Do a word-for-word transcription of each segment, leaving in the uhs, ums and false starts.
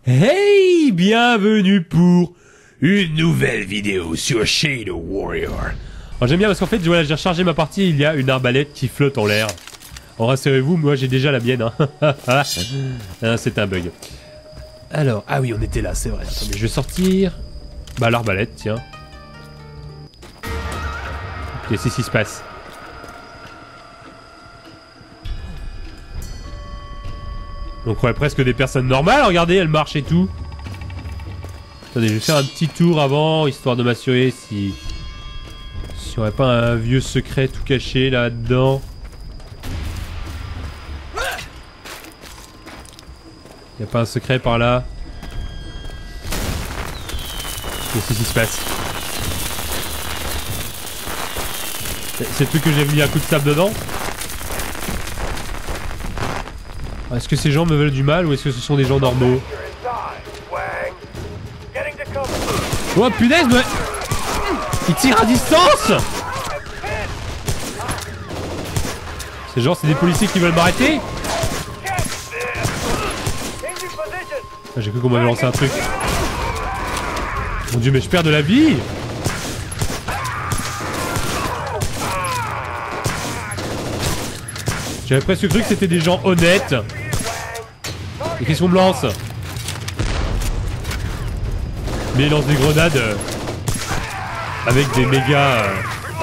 Hey, bienvenue pour une nouvelle vidéo sur Shadow Warrior. Alors j'aime bien parce qu'en fait, voilà, j'ai rechargé ma partie, il y a une arbalète qui flotte en l'air. Alors rassurez-vous, moi j'ai déjà la mienne. Hein. Ah, c'est un bug. Alors, ah oui, on était là, c'est vrai. Attendez, je vais sortir... Bah l'arbalète, tiens. Qu'est-ce qui se passe? Donc ouais, presque des personnes normales, regardez, elles marchent et tout. Attendez, je vais faire un petit tour avant, histoire de m'assurer si... S'il n'y aurait pas un vieux secret tout caché là-dedans. Il n'y a pas un secret par là? Qu'est-ce qui se passe? C'est le truc que j'ai mis un coup de sable dedans? Est-ce que ces gens me veulent du mal ou est-ce que ce sont des gens normaux? Oh punaise, mais... Il tire à distance! Ces gens, c'est des policiers qui veulent m'arrêter? Ah, j'ai cru qu'on m'avait lancé un truc. Mon dieu, mais je perds de la vie! J'avais presque cru que c'était des gens honnêtes. Et qu'est-ce qu'on me lance? Mais il lance des grenades euh, avec des méga... Euh...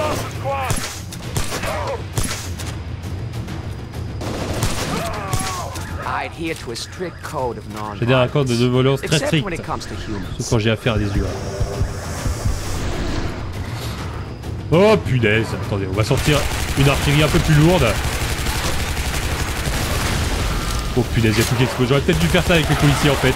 J'ai des accords de non-violence très stricts. Sauf quand j'ai affaire à des humains. Oh punaise! Attendez, on va sortir une artillerie un peu plus lourde. Oh punaise, y'a tout qui explose. J'aurais peut-être dû faire ça avec les policiers en fait.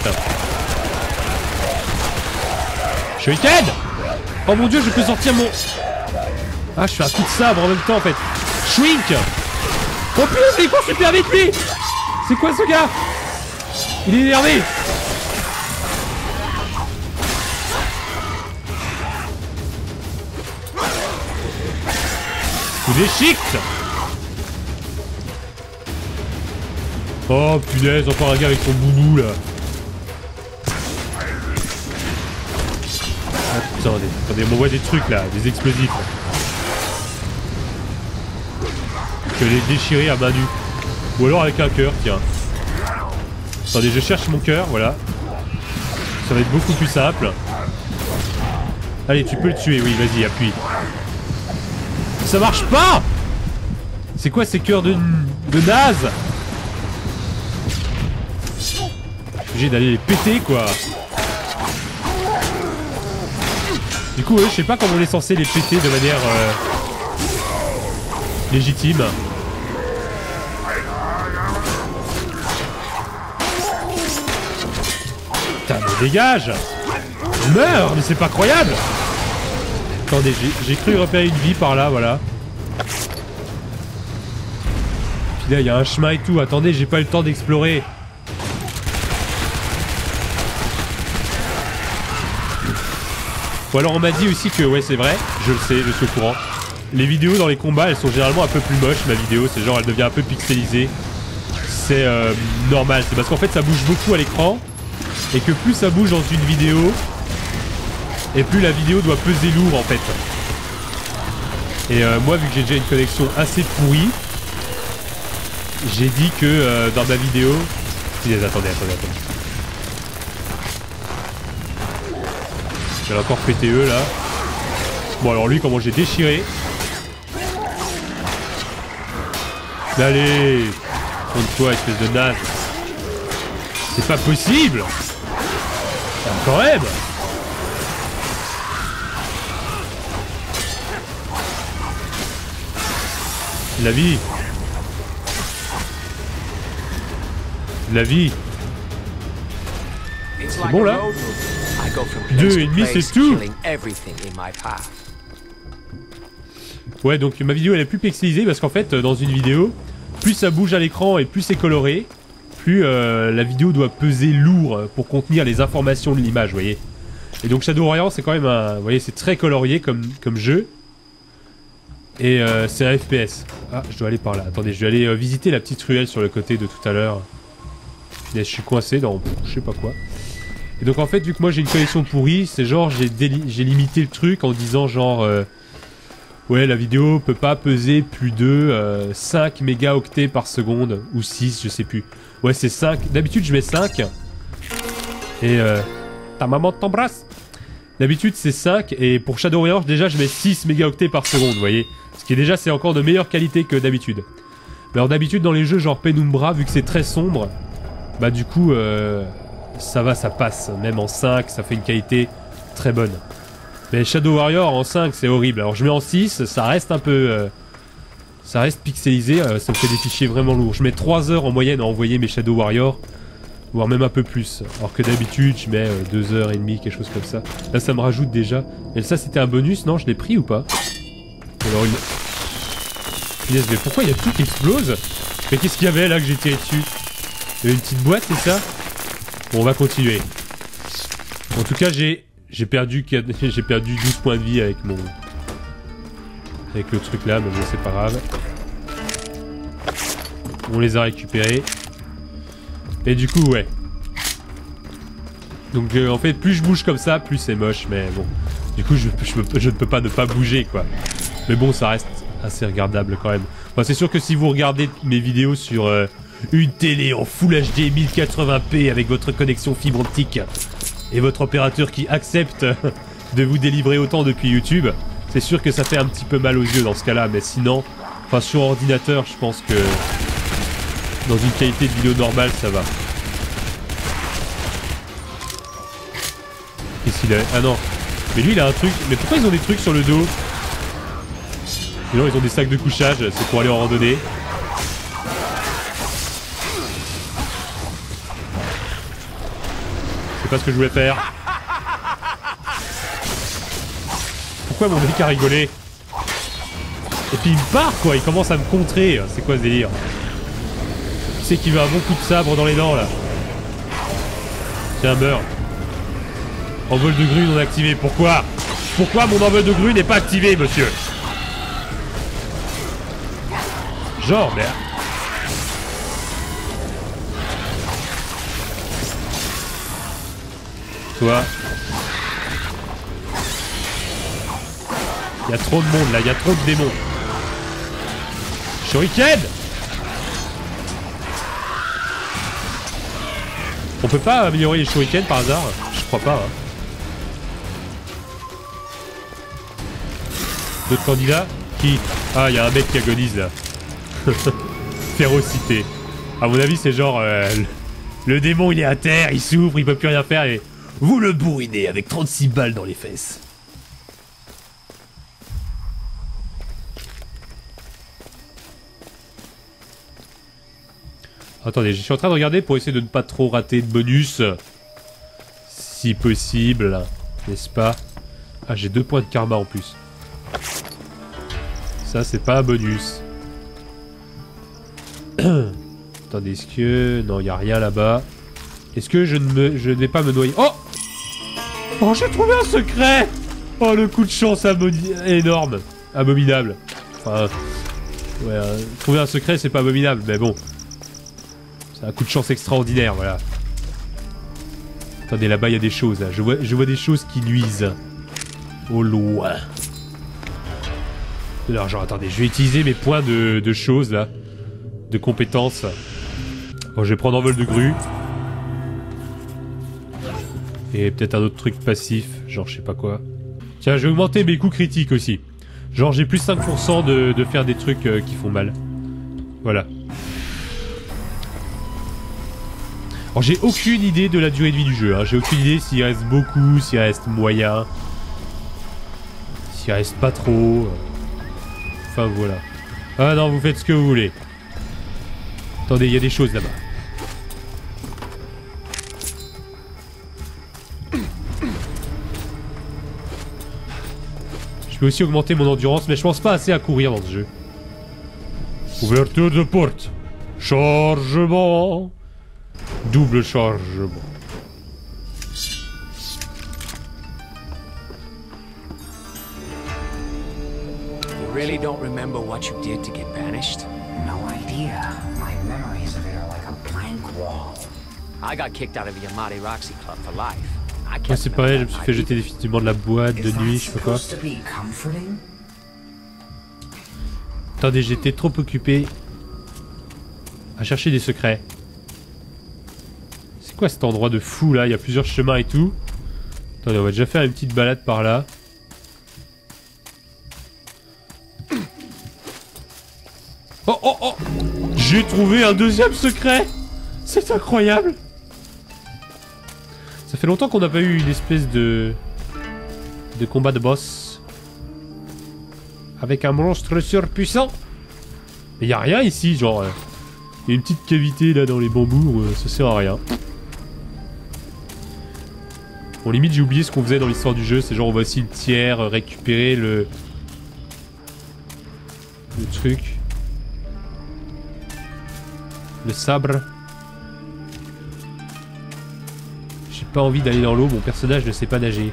Shuriken! Oh mon dieu, je peux sortir mon... Ah, je fais un coup de sabre en même temps en fait. Shrink! Oh punaise, il court super vite lui! C'est quoi ce gars? Il est énervé! Coup d'échique! Oh punaise, encore un gars avec son boudou là. Attendez, attendez, on m'envoie des trucs là, des explosifs. Je vais les déchirer à main nue. Ou alors avec un cœur, tiens. Attendez, je cherche mon cœur, voilà. Ça va être beaucoup plus simple. Allez, tu peux le tuer, oui, vas-y, appuie. Ça marche pas! C'est quoi ces cœurs de, de naze? Obligé d'aller les péter quoi. Du coup, eux, je sais pas comment on est censé les péter de manière euh, légitime. Putain, mais dégage! Meurs! Mais c'est pas croyable! Attendez, j'ai cru repérer une vie par là, voilà. Puis là, il y a un chemin et tout. Attendez, j'ai pas eu le temps d'explorer. Ou alors on m'a dit aussi que, ouais c'est vrai, je le sais, je suis au courant. Les vidéos dans les combats, elles sont généralement un peu plus moches, ma vidéo, c'est genre elle devient un peu pixelisée. C'est euh, normal, c'est parce qu'en fait ça bouge beaucoup à l'écran. Et que plus ça bouge dans une vidéo, et plus la vidéo doit peser lourd en fait. Et euh, moi vu que j'ai déjà une connexion assez pourrie, j'ai dit que euh, dans ma vidéo... Attendez, attendez, attendez. Je vais encore péter eux là. Bon alors lui comment j'ai déchiré. Allez, compte-toi espèce de naze. C'est pas possible. Quand même. La vie. La vie. C'est bon là? Deux et demi, c'est tout. Ouais, donc ma vidéo elle est plus pixelisée parce qu'en fait, dans une vidéo, plus ça bouge à l'écran et plus c'est coloré, plus euh, la vidéo doit peser lourd pour contenir les informations de l'image, vous voyez. Et donc Shadow Warrior, c'est quand même un... Vous voyez, c'est très colorié comme, comme jeu. Et euh, c'est un F P S. Ah, je dois aller par là. Attendez, je vais aller euh, visiter la petite ruelle sur le côté de tout à l'heure. Je suis coincé dans je sais pas quoi. Et donc en fait, vu que moi j'ai une connexion pourrie, c'est genre j'ai j'ai limité le truc en disant genre... Euh, ouais, la vidéo peut pas peser plus de euh, cinq mégaoctets par seconde, ou six, je sais plus. Ouais, c'est cinq. D'habitude, je mets cinq. Et euh, ta maman t'embrasse. D'habitude, c'est cinq. Et pour Shadow Warrior, déjà, je mets six mégaoctets par seconde, vous voyez. Ce qui est déjà, c'est encore de meilleure qualité que d'habitude. Mais alors d'habitude, dans les jeux genre Penumbra, vu que c'est très sombre, bah du coup, euh, ça va, ça passe. Même en cinq, ça fait une qualité très bonne. Mais Shadow Warrior en cinq, c'est horrible. Alors je mets en six, ça reste un peu... Euh, ça reste pixelisé, euh, ça me fait des fichiers vraiment lourds. Je mets trois heures en moyenne à envoyer mes Shadow Warrior, voire même un peu plus. Alors que d'habitude, je mets euh, deux heures et demie, quelque chose comme ça. Là, ça me rajoute déjà. Et ça, c'était un bonus, non? Je l'ai pris ou pas? Alors une... Yes, mais pourquoi il y a tout qui explose? Mais qu'est-ce qu'il y avait là que j'ai tiré dessus? Il y avait une petite boîte, c'est ça? Bon, on va continuer. En tout cas, j'ai... J'ai perdu, j'ai perdu douze points de vie avec mon... Avec le truc là, mais bon, c'est pas grave. On les a récupérés. Et du coup, ouais. Donc, euh, en fait, plus je bouge comme ça, plus c'est moche, mais bon. Du coup, je, je, je ne peux pas ne pas bouger, quoi. Mais bon, ça reste assez regardable quand même. Enfin, c'est sûr que si vous regardez mes vidéos sur euh, une télé en Full H D mille quatre-vingts p avec votre connexion fibre optique... et votre opérateur qui accepte de vous délivrer autant depuis YouTube, c'est sûr que ça fait un petit peu mal aux yeux dans ce cas-là, mais sinon, enfin sur ordinateur, je pense que dans une qualité de vidéo normale, ça va. Qu'est-ce qu'il a? Ah non, mais lui il a un truc, mais pourquoi ils ont des trucs sur le dos? Sinon ils ont des sacs de couchage, c'est pour aller en randonnée. C'est pas ce que je voulais faire. Pourquoi mon mec a rigolé? Et puis il me part quoi, il commence à me contrer. C'est quoi ce délire? Tu sais qu'il veut un bon coup de sabre dans les dents là. Tiens, meurs. Envol de grue non activé, pourquoi? Pourquoi mon envol de grue n'est pas activé, monsieur? Genre, merde. Toi. Il y a trop de monde là, il y a trop de démons. Shuriken! On peut pas améliorer les shurikens par hasard? Je crois pas. Hein. D'autres candidats? Qui? Ah, il y a un mec qui agonise là. Férocité. À mon avis, c'est genre... Euh, le, le démon, il est à terre, il souffre, il peut plus rien faire et... Vous le bourrinez avec trente-six balles dans les fesses. Attendez, je suis en train de regarder pour essayer de ne pas trop rater de bonus. Si possible. N'est-ce pas? Ah, j'ai deux points de karma en plus. Ça, c'est pas un bonus. Attendez, est-ce que... Non, il n'y a rien là-bas. Est-ce que je ne, me... je ne vais pas me noyer? Oh! Oh, j'ai trouvé un secret! Oh, le coup de chance aboni... énorme. Abominable. Enfin... Ouais, euh, trouver un secret, c'est pas abominable, mais bon. C'est un coup de chance extraordinaire, voilà. Attendez, là-bas, il y a des choses, là. Je vois, je vois des choses qui nuisent. Au loin. Alors, genre, attendez, je vais utiliser mes points de, de choses, là. De compétences. Bon, je vais prendre envol de grue. Et peut-être un autre truc passif, genre je sais pas quoi. Tiens, je vais augmenter mes coups critiques aussi. Genre j'ai plus cinq pour cent de, de faire des trucs euh, qui font mal. Voilà. Alors j'ai aucune idée de la durée de vie du jeu. Hein. J'ai aucune idée s'il reste beaucoup, s'il reste moyen. S'il reste pas trop. Enfin voilà. Ah non, vous faites ce que vous voulez. Attendez, il y a des choses là-bas. Je peux aussi augmenter mon endurance, mais je pense pas assez à courir dans ce jeu. Ouverture de porte. Chargement. Double chargement. You really don't remember what you did to get banished? No idea. My memories of it are like a blank wall. I got kicked out of the Amati Roxy Club for life. I Ouais, kept c'est them pareil, je me in suis my fait jeter définitivement de la boîte de nuit, je sais pas quoi. Attendez, j'étais trop occupé à chercher des secrets. C'est quoi cet endroit de fou là? Il y a plusieurs chemins et tout. Attendez, on va déjà faire une petite balade par là. Oh oh oh! J'ai trouvé un deuxième secret! C'est incroyable! Ça fait longtemps qu'on n'a pas eu une espèce de... de combat de boss. Avec un monstre surpuissant. Mais y a rien ici, genre... Il euh, y a une petite cavité là dans les bambous, euh, ça sert à rien. Bon, limite j'ai oublié ce qu'on faisait dans l'histoire du jeu, c'est genre on va aussi le tiers, euh, récupérer le... Le truc. Le sabre. J'ai pas envie d'aller dans l'eau, mon personnage ne sait pas nager.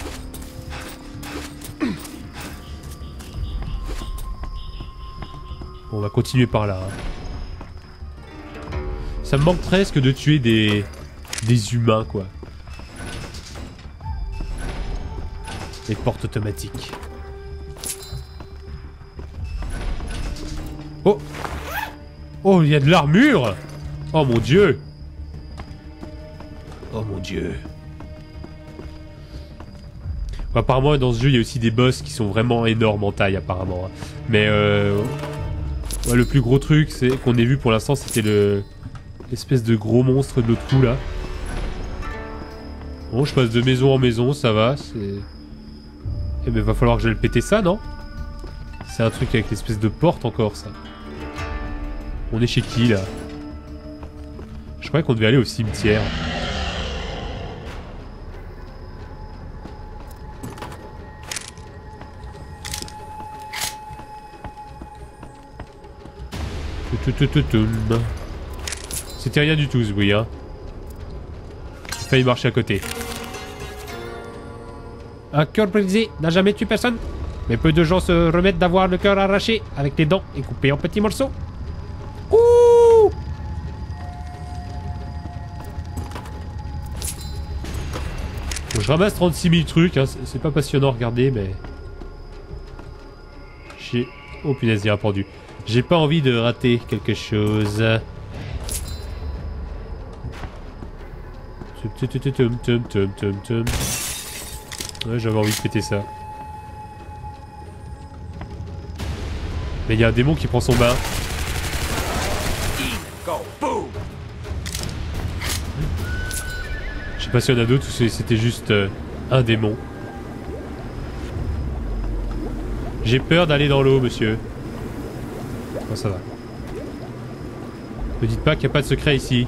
Bon, on va continuer par là. Ça me manque presque de tuer des... des humains, quoi. Les portes automatiques. Oh! Oh, il y a de l'armure! Oh mon dieu! Oh mon dieu. Bon, apparemment, dans ce jeu, il y a aussi des boss qui sont vraiment énormes en taille, apparemment. Mais euh... ouais, le plus gros truc c'est qu'on ait vu pour l'instant, c'était le... l'espèce de gros monstre de l'autre coup, là. Bon, je passe de maison en maison, ça va, c'est... Eh ben, va falloir que j'aille péter ça, non? C'est un truc avec l'espèce de porte encore, ça. On est chez qui, là? Je croyais qu'on devait aller au cimetière. C'était rien du tout, ce bruit, hein. J'ai failli marcher à côté. Un cœur brisé n'a jamais tué personne, mais peu de gens se remettent d'avoir le cœur arraché avec les dents et coupé en petits morceaux. Ouh! Bon, je ramasse trente-six mille trucs, hein. C'est pas passionnant à regarder, mais... J'ai... Oh punaise, il y a un pendu. J'ai pas envie de rater quelque chose. Ouais, j'avais envie de péter ça. Mais il y a un démon qui prend son bain. Je sais pas s'il y en a d'autres ou c'était juste euh, un démon. J'ai peur d'aller dans l'eau, monsieur. Oh, ça va. Me dites pas qu'il n'y a pas de secret ici.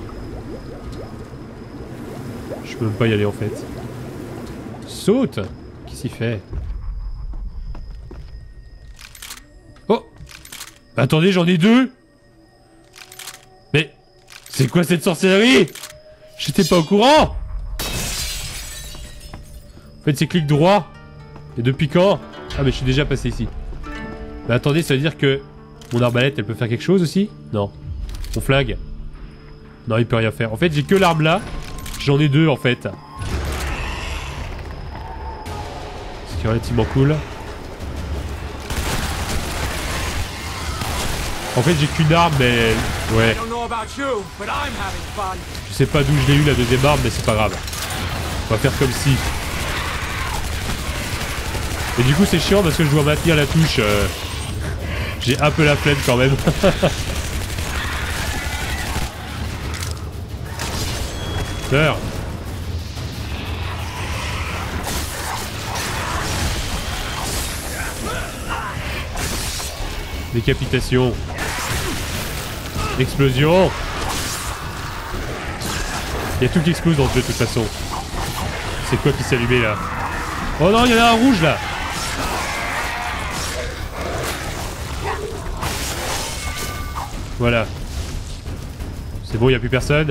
Je peux même pas y aller en fait. Saute! Qu'est-ce qu'il fait? Oh! Bah, attendez, j'en ai deux! Mais... c'est quoi cette sorcellerie? J'étais pas au courant! En fait, c'est clic droit. Et depuis quand? Ah, mais je suis déjà passé ici. Mais attendez, ça veut dire que... mon arbalète, elle peut faire quelque chose aussi? Non. Mon flag? Non, il peut rien faire. En fait, j'ai que l'arme là. J'en ai deux en fait. Ce qui est relativement cool. En fait, j'ai qu'une arme, mais... ouais. Je sais pas d'où je l'ai eu la deuxième arme, mais c'est pas grave. On va faire comme si. Et du coup, c'est chiant parce que je dois maintenir la touche. Euh... J'ai un peu la flemme quand même. Meurs. Décapitation. Explosion. Il y a tout qui explose dans ce jeu de toute façon. C'est quoi qui s'est allumé là? Oh non, il y en a un rouge là. Voilà. C'est bon, il n'y a plus personne.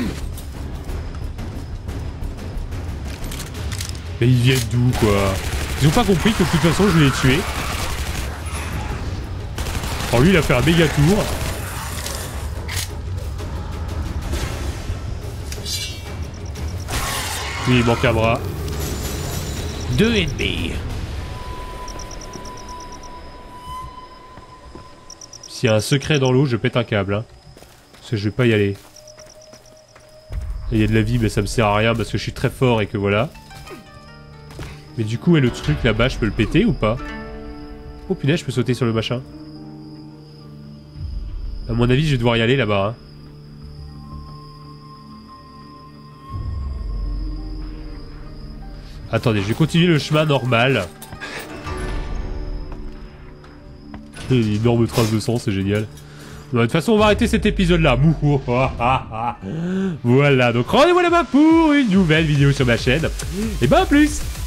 Mais ils viennent d'où, quoi? Ils ont pas compris que de toute façon, je l'ai tué. Alors lui, il a fait un méga tour. Oui, il manque un bras. Deux et demi. S'il y a un secret dans l'eau, je pète un câble. Hein. Parce que je vais pas y aller. Il y a de la vie, mais ça me sert à rien parce que je suis très fort et que voilà. Mais du coup, et le truc là-bas, je peux le péter ou pas? Oh punaise, je peux sauter sur le machin. À mon avis, je vais devoir y aller là-bas. Hein. Attendez, je vais continuer le chemin normal. Une énorme trace de sang, c'est génial. De toute façon, on va arrêter cet épisode-là. Voilà, donc rendez-vous là-bas pour une nouvelle vidéo sur ma chaîne. Et ben, à plus!